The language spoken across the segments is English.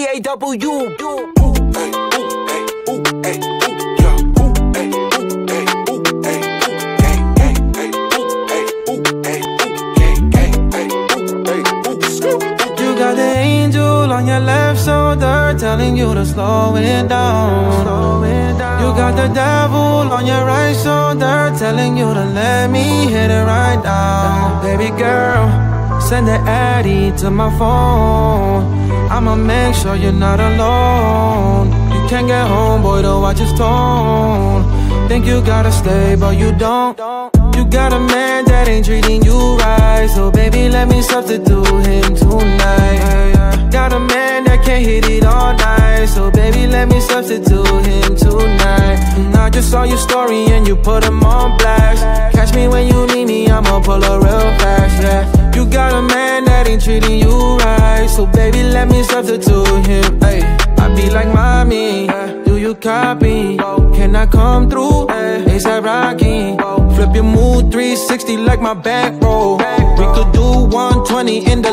got the angel on your left shoulder telling you to slow it down. You got the devil on your right shoulder telling you to let me hit it right now. Baby girl, send the Addy to my phone. I'ma make sure you're not alone. You can't get home, boy, to watch his tone. Think you gotta stay, but you don't. You got a man that ain't treating you right, so baby, let me substitute him tonight. Got a man that can't hit it all night, so baby, let me substitute him tonight. And I just saw your story and you put him on blast. Catch me when you need me, I'ma pull up real fast, yeah. You got a man that ain't treating you right, so baby, let me substitute him, ay. I be like, mommy, do you copy? Can I come through? A$AP Rocky. Flip your mood 360 like my bankroll. We could do 120 in the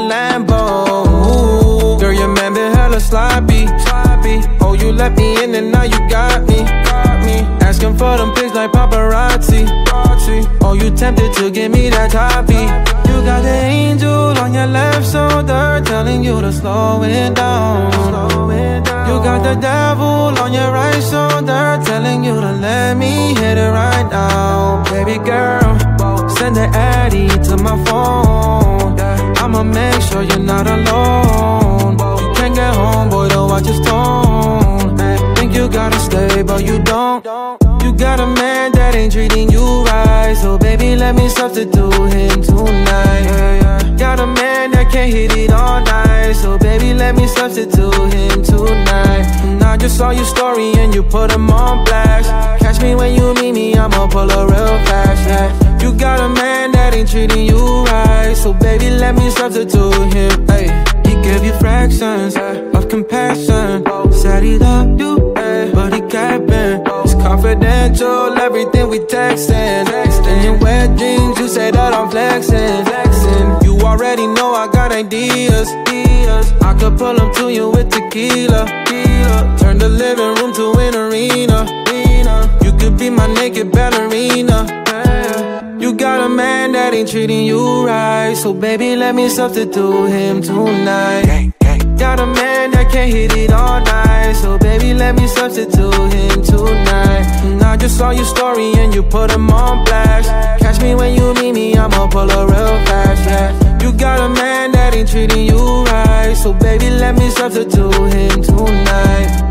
Lambo. Girl, your man been hella sloppy. Oh, you let me in and now you got me. Asking for them pics like paparazzi. Oh, you tempted to give me that toppy. You got the angel on your left shoulder telling you to slow it down. You got the devil on your right shoulder telling you to let me hit it right now. Baby girl, send the Addy to my phone. I'ma make sure you're not alone. You can't get home, boy, to watch his tone. Think you gotta stay, but you don't. You got a man that ain't treating you right, so baby, let me substitute him tonight. Got a man that can't hit it all night, so baby, let me substitute him tonight. And I just saw your story and you put him on blast. Catch me when you need me, I'ma pull up real fast, yeah. You got a man that ain't treating you right, so baby, let me substitute him, ay. He give you fractions of compassion. Set it up, you, but he capping. It's confidential, everything we texting. In your wet dreams, you say that I'm flexing. You already know I got ideas. I could pull them to you with tequila. Turn the living room to an arena. You could be my naked ballerina. You got a man that ain't treating you right, so baby, let me substitute him tonight. Got a man that can't hit it all night, so baby, let me substitute him tonight. And I just saw your story and you put him on blast. Catch me when you need me, I'ma pull up real fast, yeah. You got a man that ain't treating you right, so baby, let me substitute him tonight.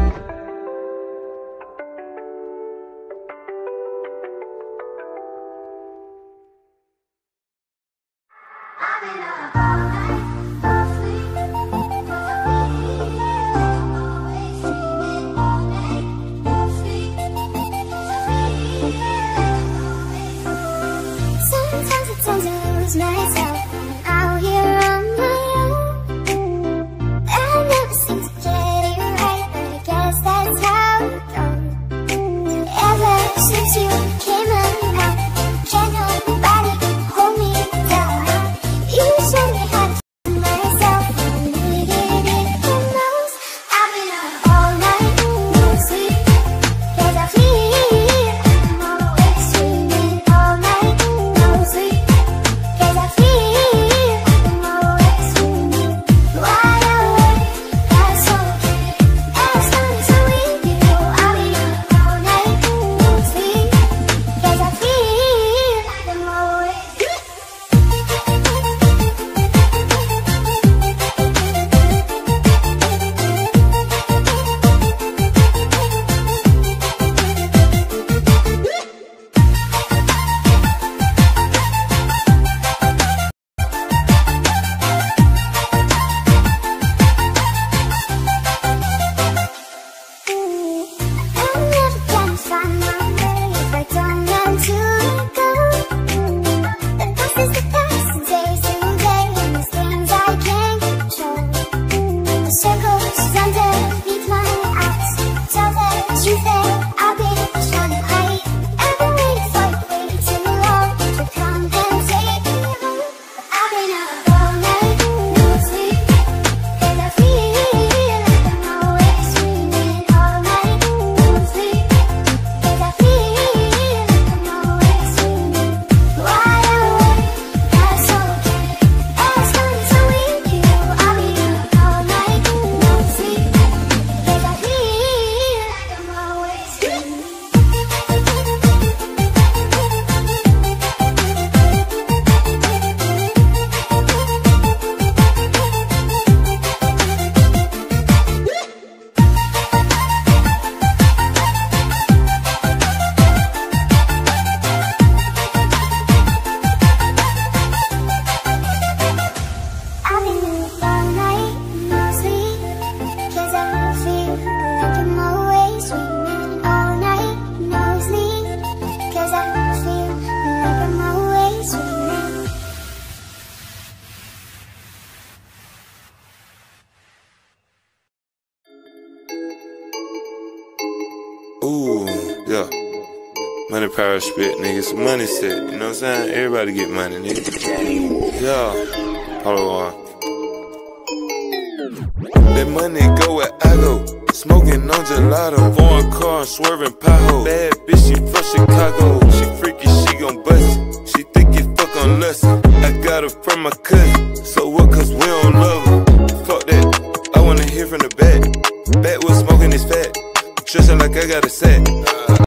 Myself out here on my own. I never seem to get it right, but I guess that's how it goes. Ever since you came around, can't nobody hold me down. You showed me how to find myself, I needed it the most. I've been up all night, no sleep, 'cause I feel I'm always dreaming all night, no sleep. Ooh, yeah. Money, power, spit, niggas. Money set, you know what I'm saying? Everybody get money, nigga. Yeah. Hold on. That money go where I go. Smoking on gelato. Foreign car, swerving pothole. Bad bitch, she from Chicago. She freaky, she gon' bust it. She think it fuck on lust. I got her from my cousin. So what, cause we don't love her. Fuck that, I wanna hear from the back. Back was smoking his fat. Tristan like I got a set.